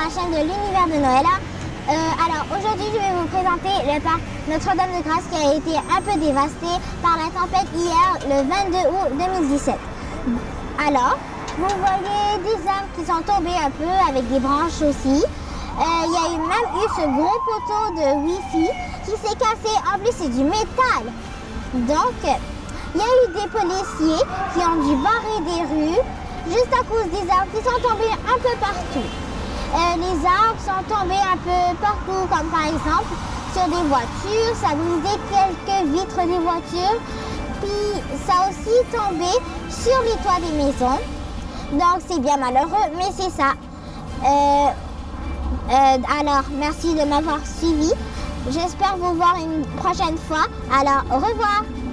la chaîne de l'univers de Noëlla. Alors aujourd'hui je vais vous présenter le parc Notre-Dame-De-Grâce qui a été un peu dévasté par la tempête hier le 22 août 2017. Alors, vous voyez des arbres qui sont tombés un peu avec des branches aussi. Il y a même eu ce gros poteau de Wi-Fi qui s'est cassé. En plus c'est du métal. Donc il y a eu des policiers qui ont dû barrer des rues juste à cause des arbres qui sont tombés un peu partout. Les arbres sont tombés un peu partout, comme par exemple sur des voitures, ça a brisé quelques vitres des voitures, puis ça a aussi tombé sur les toits des maisons. Donc c'est bien malheureux, mais c'est ça. Alors merci de m'avoir suivi. J'espère vous voir une prochaine fois. Alors au revoir.